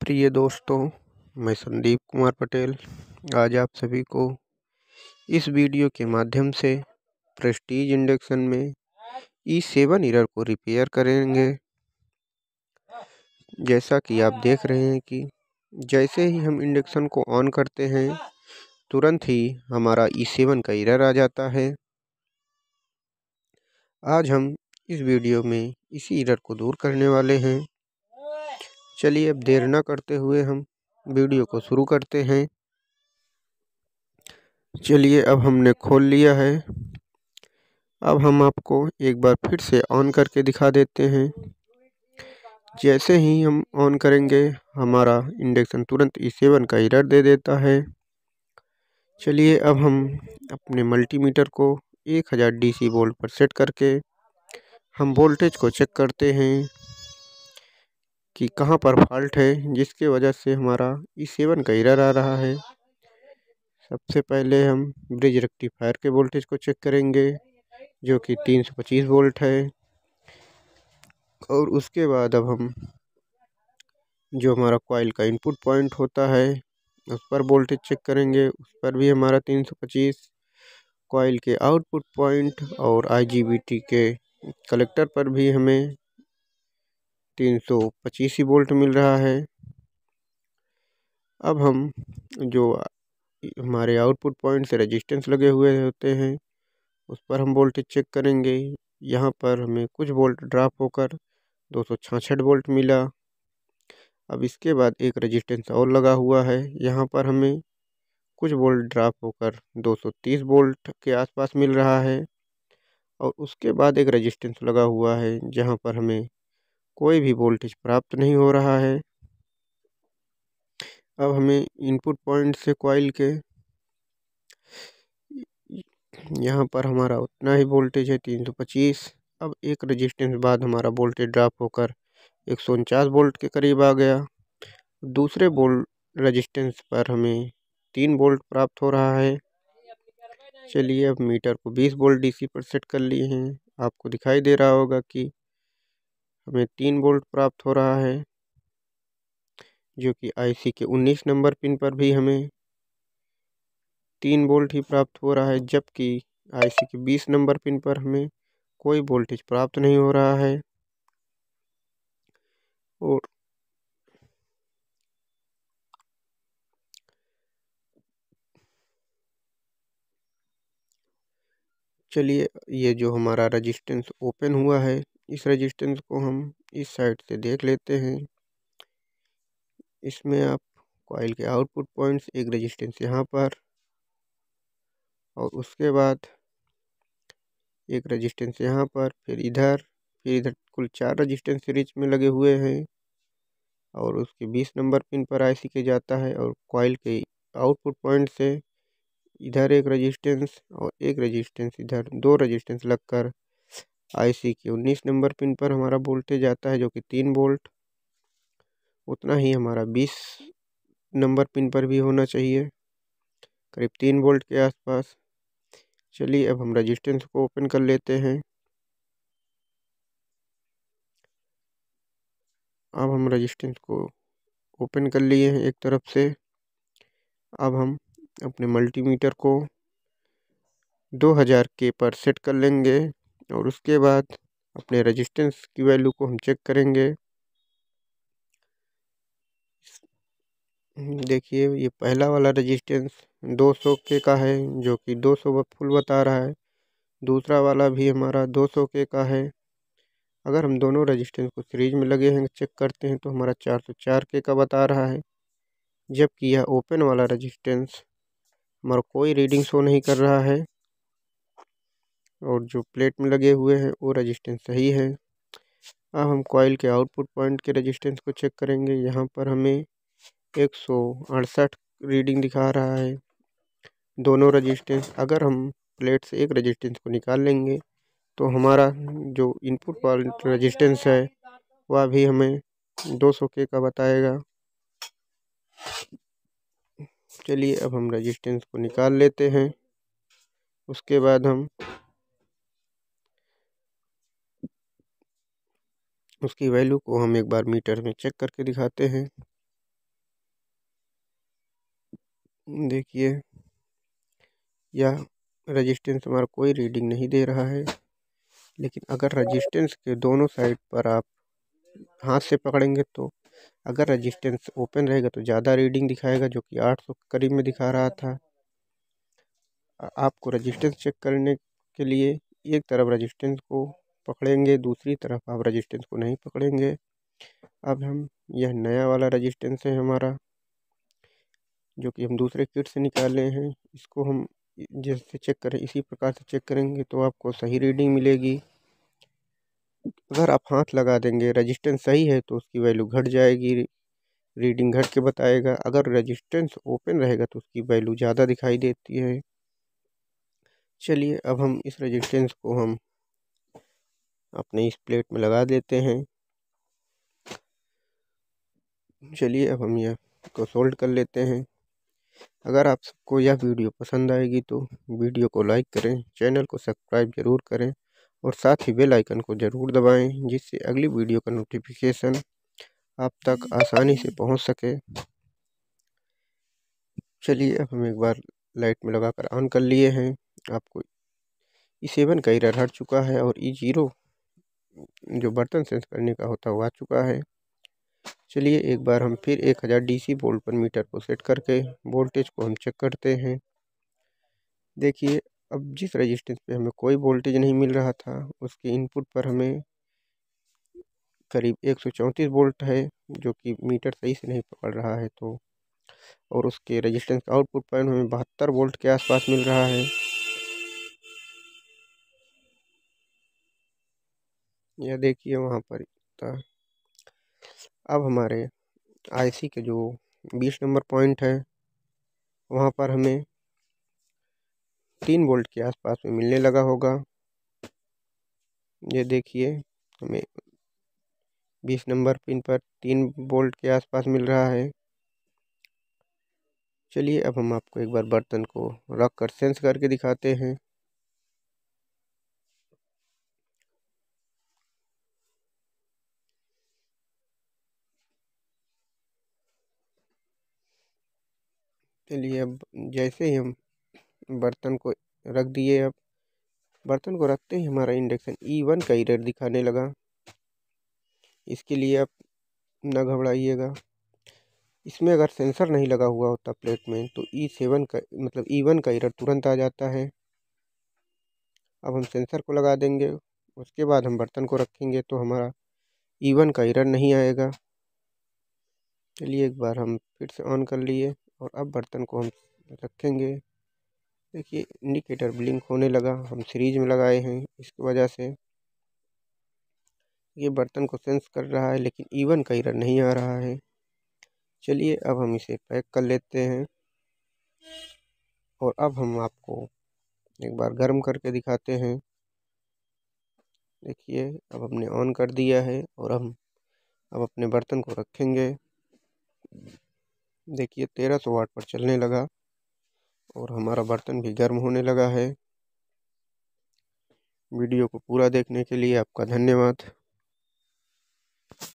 प्रिय दोस्तों, मैं संदीप कुमार पटेल आज आप सभी को इस वीडियो के माध्यम से प्रेस्टीज इंडक्शन में E7 एरर को रिपेयर करेंगे। जैसा कि आप देख रहे हैं कि जैसे ही हम इंडक्शन को ऑन करते हैं तुरंत ही हमारा E7 का एरर आ जाता है। आज हम इस वीडियो में इसी एरर को दूर करने वाले हैं। चलिए अब देर न करते हुए हम वीडियो को शुरू करते हैं। चलिए अब हमने खोल लिया है। अब हम आपको एक बार फिर से ऑन करके दिखा देते हैं। जैसे ही हम ऑन करेंगे हमारा इंडक्शन तुरंत E7 का एरर दे देता है। चलिए अब हम अपने मल्टीमीटर को 1000 DC वोल्ट पर सेट करके हम वोल्टेज को चेक करते हैं कि कहां पर फॉल्ट है जिसके वजह से हमारा E7 का एरर आ रहा है। सबसे पहले हम ब्रिज रेक्टिफायर के वोल्टेज को चेक करेंगे जो कि 325 वोल्ट है। और उसके बाद अब हम जो हमारा कॉइल का इनपुट पॉइंट होता है उस पर वोल्टेज चेक करेंगे। उस पर भी हमारा 325, कॉइल के आउटपुट पॉइंट और IGBT के कलेक्टर पर भी हमें 325 ही वोल्ट मिल रहा है। अब हम जो हमारे आउटपुट पॉइंट से रेजिस्टेंस लगे हुए होते हैं उस पर हम वोल्टेज चेक करेंगे। यहाँ पर हमें कुछ वोल्ट ड्रॉप होकर 266 वोल्ट मिला। अब इसके बाद एक रेजिस्टेंस और लगा हुआ है, यहाँ पर हमें कुछ वोल्ट ड्रॉप होकर 230 वोल्ट के आसपास मिल रहा है। और उसके बाद एक रेजिस्टेंस लगा हुआ है जहाँ पर हमें कोई भी वोल्टेज प्राप्त नहीं हो रहा है। अब हमें इनपुट पॉइंट से कॉइल के यहाँ पर हमारा उतना ही वोल्टेज है 325। अब एक रेजिस्टेंस बाद हमारा वोल्टेज ड्रॉप होकर 149 वोल्ट के करीब आ गया। दूसरे रेजिस्टेंस पर हमें 3 वोल्ट प्राप्त हो रहा है। चलिए अब मीटर को 20 वोल्ट DC पर सेट कर लिए हैं। आपको दिखाई दे रहा होगा कि हमें 3 वोल्ट प्राप्त हो रहा है जो कि IC के 19 नंबर पिन पर भी हमें 3 वोल्ट ही प्राप्त हो रहा है, जबकि IC के 20 नंबर पिन पर हमें कोई वोल्टेज प्राप्त नहीं हो रहा है। और चलिए ये जो हमारा रेजिस्टेंस ओपन हुआ है इस रेजिस्टेंस को हम इस साइड से देख लेते हैं। इसमें आप कॉइल के आउटपुट पॉइंट्स एक रेजिस्टेंस यहाँ पर और उसके बाद एक रेजिस्टेंस यहाँ पर, फिर इधर कुल 4 रेजिस्टेंस सीरीज में लगे हुए हैं। और उसके 20 नंबर पिन पर IC के जाता है और कॉइल के आउटपुट पॉइंट से इधर एक रेजिस्टेंस और एक रेजिस्टेंस इधर, 2 रेजिस्टेंस लगकर IC के 19 नंबर पिन पर हमारा वोल्टेज आता है जो कि 3 वोल्ट। उतना ही हमारा 20 नंबर पिन पर भी होना चाहिए, करीब 3 वोल्ट के आसपास। चलिए अब हम रेजिस्टेंस को ओपन कर लेते हैं। अब हम रेजिस्टेंस को ओपन कर लिए हैं एक तरफ से। अब हम अपने मल्टीमीटर को 2000 के पर सेट कर लेंगे और उसके बाद अपने रेजिस्टेंस की वैल्यू को हम चेक करेंगे। देखिए ये पहला वाला रेजिस्टेंस 200 के का है जो कि 200 फुल बता रहा है। दूसरा वाला भी हमारा 200 के का है। अगर हम दोनों रेजिस्टेंस को सीरीज में लगे हैं चेक करते हैं तो हमारा 404 के का बता रहा है, जबकि यह ओपन वाला रेजिस्टेंस हमारा कोई रीडिंग शो नहीं कर रहा है। और जो प्लेट में लगे हुए हैं वो रेजिस्टेंस सही है। अब हम कॉइल के आउटपुट पॉइंट के रेजिस्टेंस को चेक करेंगे। यहाँ पर हमें 168 रीडिंग दिखा रहा है दोनों रेजिस्टेंस। अगर हम प्लेट से एक रेजिस्टेंस को निकाल लेंगे तो हमारा जो इनपुट पॉइंट रेजिस्टेंस है वह भी हमें 200 के का बताएगा। चलिए अब हम रेजिस्टेंस को निकाल लेते हैं। उसके बाद हम उसकी वैल्यू को हम एक बार मीटर में चेक करके दिखाते हैं। देखिए यह रजिस्टेंस हमारा कोई रीडिंग नहीं दे रहा है, लेकिन अगर रजिस्टेंस के दोनों साइड पर आप हाथ से पकड़ेंगे तो अगर रजिस्टेंस ओपन रहेगा तो ज़्यादा रीडिंग दिखाएगा, जो कि 800 के करीब में दिखा रहा था। आपको रजिस्टेंस चेक करने के लिए एक तरफ रजिस्टेंस को पकड़ेंगे, दूसरी तरफ आप रजिस्टेंस को नहीं पकड़ेंगे। अब हम यह नया वाला रजिस्टेंस है हमारा, जो कि हम दूसरे किट से निकाले हैं, इसको हम जैसे चेक करें इसी प्रकार से चेक करेंगे तो आपको सही रीडिंग मिलेगी। अगर आप हाथ लगा देंगे रजिस्टेंस सही है तो उसकी वैल्यू घट जाएगी, रीडिंग घट के बताएगा। अगर रजिस्टेंस ओपन रहेगा तो उसकी वैल्यू ज़्यादा दिखाई देती है। चलिए अब हम इस रजिस्टेंस को हम अपने इस प्लेट में लगा देते हैं। चलिए अब हम यह को सोल्ड कर लेते हैं। अगर आप सबको यह वीडियो पसंद आएगी तो वीडियो को लाइक करें, चैनल को सब्सक्राइब जरूर करें और साथ ही बेल आइकन को ज़रूर दबाएं, जिससे अगली वीडियो का नोटिफिकेशन आप तक आसानी से पहुंच सके। चलिए अब हम एक बार लाइट में लगाकर ऑन कर लिए हैं। आपको E7 का एरर हट चुका है और E0 जो बर्तन सेंस करने का होता है वो आ चुका है। चलिए एक बार हम फिर 1000 DC वोल्ट पर मीटर को सेट करके वोल्टेज को हम चेक करते हैं। देखिए अब जिस रजिस्टेंस पे हमें कोई वोल्टेज नहीं मिल रहा था, उसके इनपुट पर हमें करीब 134 वोल्ट है, जो कि मीटर सही से नहीं पकड़ रहा है। तो और उसके रजिस्टेंस का आउटपुट पर हमें 72 वोल्ट के आसपास मिल रहा है। यह देखिए वहाँ पर था। अब हमारे IC के जो 20 नंबर पॉइंट है वहाँ पर हमें 3 वोल्ट के आसपास में मिलने लगा होगा। ये देखिए हमें 20 नंबर पिन पर 3 वोल्ट के आसपास मिल रहा है। चलिए अब हम आपको एक बार बर्तन को रख कर सेंस करके दिखाते हैं। चलिए अब जैसे ही हम बर्तन को रख दिए, अब बर्तन को रखते ही हमारा इंडक्शन E1 का एरर दिखाने लगा। इसके लिए आप न घबराइएगा। इसमें अगर सेंसर नहीं लगा हुआ होता प्लेट में तो E7 का मतलब E1 का एरर तुरंत आ जाता है। अब हम सेंसर को लगा देंगे, उसके बाद हम बर्तन को रखेंगे तो हमारा E1 का एरर नहीं आएगा। चलिए एक बार हम फिर से ऑन कर लिए और अब बर्तन को हम रखेंगे। देखिए इंडिकेटर ब्लिंक होने लगा, हम सीरीज में लगाए हैं, इसकी वजह से ये बर्तन को सेंस कर रहा है, लेकिन E1 का एरर नहीं आ रहा है। चलिए अब हम इसे पैक कर लेते हैं और अब हम आपको एक बार गर्म करके दिखाते हैं। देखिए अब हमने ऑन कर दिया है और हम अब अपने बर्तन को रखेंगे। देखिए 1300 वाट पर चलने लगा और हमारा बर्तन भी गर्म होने लगा है। वीडियो को पूरा देखने के लिए आपका धन्यवाद।